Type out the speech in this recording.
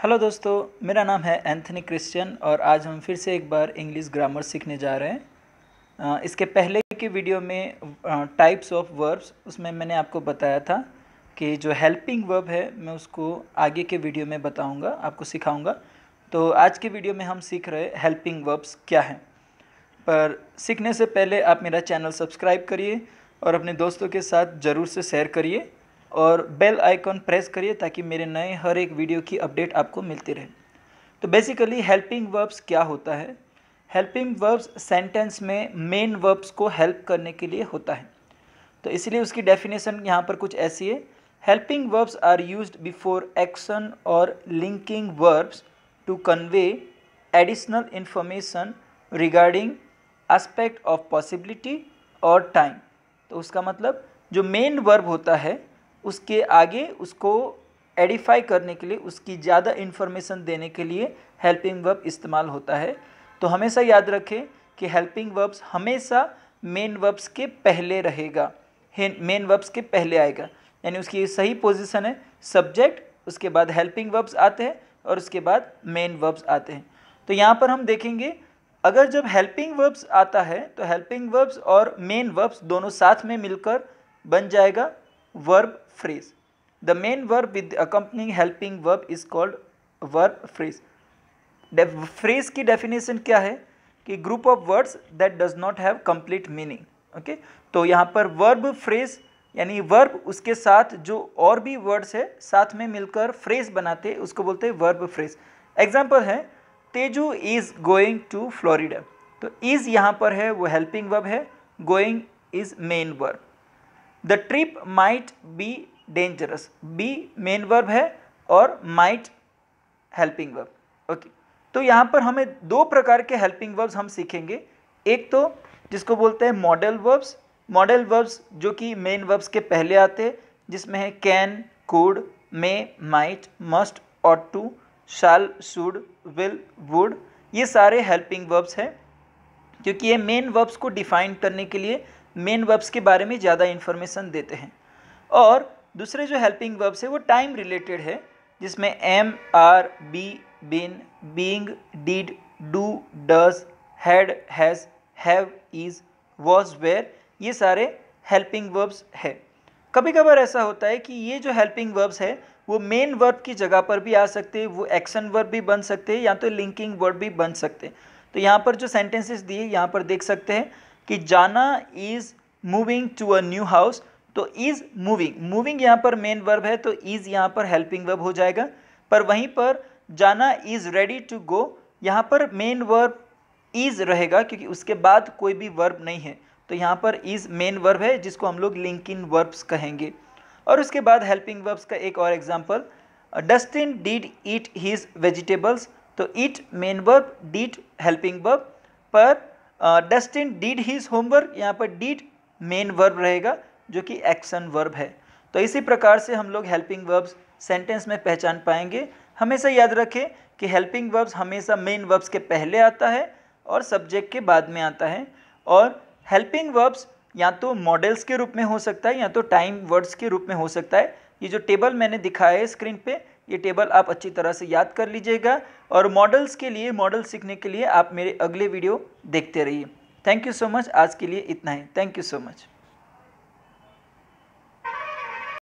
Hello दोस्तों, मेरा नाम है एंथनी क्रिश्चियन और आज हम फिर से एक बार इंग्लिश ग्रामर सीखने जा रहे हैं। इसके पहले के वीडियो में टाइप्स ऑफ वर्ब्स उसमें मैंने आपको बताया था कि जो हेल्पिंग वर्ब है मैं उसको आगे के वीडियो में बताऊंगा, आपको सिखाऊंगा। तो आज के वीडियो में हम सीख रहे हेल्पिंग वर्ब्स क्या हैं। पर सीखने से पहले आप मेरा चैनल सब्सक्राइब करिए और अपने दोस्तों के साथ ज़रूर से शेयर करिए और बेल आइकॉन प्रेस करिए ताकि मेरे नए हर एक वीडियो की अपडेट आपको मिलती रहे। तो बेसिकली हेल्पिंग वर्ब्स क्या होता है? हेल्पिंग वर्ब्स सेंटेंस में मेन वर्ब्स को हेल्प करने के लिए होता है। तो इसलिए उसकी डेफिनेशन यहाँ पर कुछ ऐसी है। Helping verbs are used before action और linking verbs to convey additional information regarding aspect of possibility और टाइम। तो उसका मतलब जो मेन वर्ब होता है उसके आगे उसको एडिफाई करने के लिए, उसकी ज़्यादा इन्फॉर्मेशन देने के लिए हेल्पिंग वर्ब इस्तेमाल होता है। तो हमेशा याद रखें कि हेल्पिंग वर्ब्स हमेशा मेन वर्ब्स के पहले रहेगा, मेन वर्ब्स के पहले आएगा, यानी उसकी सही पोजीशन है सब्जेक्ट, उसके बाद हेल्पिंग वर्ब्स आते हैं और उसके बाद मेन वर्ब्स आते हैं। तो यहाँ पर हम देखेंगे अगर जब हेल्पिंग वर्ब्स आता है तो हेल्पिंग वर्ब्स और मेन वर्ब्स दोनों साथ में मिलकर बन जाएगा verb phrase. The main verb with accompanying helping verb is called verb phrase. Phrase की डेफिनेशन क्या है कि group of words that does not have complete meaning. Okay, तो यहाँ पर वर्ब फ्रेज यानी वर्ब उसके साथ जो और भी वर्ड्स है साथ में मिलकर फ्रेज बनाते हैं, उसको बोलते हैं वर्ब फ्रेज। एग्जाम्पल है Teju is going to Florida. तो इज यहाँ पर है वो हेल्पिंग वर्ब है, going is main verb. The trip might be dangerous, be main verb है और माइट हेल्पिंग वर्ब। ओके, तो यहाँ पर हमें दो प्रकार के हेल्पिंग वर्ब्स हम सीखेंगे। एक तो जिसको बोलते हैं मॉडल वर्ब्स। मॉडल वर्ब्स जो कि मेन वर्ब्स के पहले आते हैं, जिसमें है can, could, may, might, must, ought to, shall, should, will, would. ये सारे हेल्पिंग वर्ब्स हैं क्योंकि ये मेन वर्ब्स को डिफाइन करने के लिए मेन वर्ब्स के बारे में ज़्यादा इन्फॉर्मेशन देते हैं। और दूसरे जो हेल्पिंग वर्ब्स है वो टाइम रिलेटेड है, जिसमें am, are, be, been, being, did, do, does, had, has, have, is, was, were, ये सारे हेल्पिंग वर्ब्स है। कभी कभार ऐसा होता है कि ये जो हेल्पिंग वर्ब्स है वो मेन वर्ब की जगह पर भी आ सकते हैं, वो एक्शन वर्ब भी बन सकते हैं या तो लिंकिंग वर्ब भी बन सकते हैं। तो यहाँ पर जो सेंटेंसेस दिए यहाँ पर देख सकते हैं कि Jana is moving to a new house. तो इज़ मूविंग, मूविंग यहाँ पर मेन वर्ब है तो इज़ यहाँ पर हेल्पिंग वर्ब हो जाएगा। पर वहीं पर जाना इज़ रेडी टू गो, यहाँ पर मेन वर्ब इज़ रहेगा क्योंकि उसके बाद कोई भी वर्ब नहीं है। तो यहाँ पर इज़ मेन वर्ब है जिसको हम लोग लिंकिंग वर्ब्स कहेंगे। और उसके बाद हेल्पिंग वर्ब्स का एक और example, Dustin did eat his vegetables. तो eat main verb, did helping verb. पर डस्टिन डिड हीज होमवर्क, यहाँ पर डिड मेन वर्ब रहेगा जो कि एक्शन वर्ब है। तो इसी प्रकार से हम लोग हेल्पिंग वर्ब्स सेंटेंस में पहचान पाएंगे। हमेशा याद रखें कि हेल्पिंग वर्ब्स हमेशा मेन वर्ब्स के पहले आता है और सब्जेक्ट के बाद में आता है। और हेल्पिंग वर्ब्स या तो मॉडल्स के रूप में हो सकता है या तो टाइम वर्ड्स के रूप में हो सकता है। ये जो टेबल मैंने दिखाया है स्क्रीन पे, ये टेबल आप अच्छी तरह से याद कर लीजिएगा और मॉडल्स के लिए, मॉडल सीखने के लिए आप मेरे अगले वीडियो देखते रहिए। Thank you so much. आज के लिए इतना ही। Thank you so much.